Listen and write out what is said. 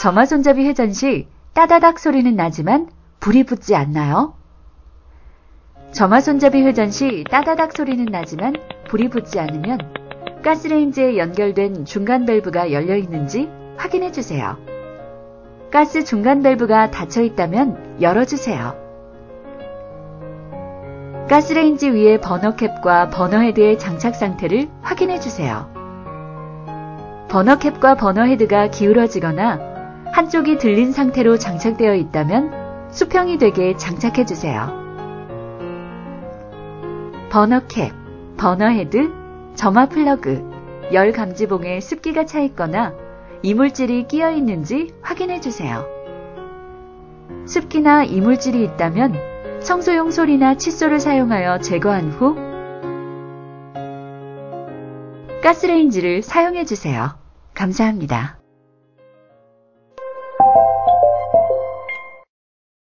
점화 손잡이 회전 시 따다닥 소리는 나지만 불이 붙지 않나요? 점화 손잡이 회전 시 따다닥 소리는 나지만 불이 붙지 않으면 가스레인지에 연결된 중간 밸브가 열려 있는지 확인해 주세요. 가스 중간 밸브가 닫혀 있다면 열어주세요. 가스레인지 위에 버너캡과 버너헤드의 장착 상태를 확인해 주세요. 버너캡과 버너헤드가 기울어지거나 한쪽이 들린 상태로 장착되어 있다면 수평이 되게 장착해 주세요. 버너캡, 버너헤드, 점화 플러그, 열 감지봉에 습기가 차 있거나 이물질이 끼어 있는지 확인해 주세요. 습기나 이물질이 있다면 청소용 솔이나 칫솔을 사용하여 제거한 후 가스레인지를 사용해 주세요. 감사합니다.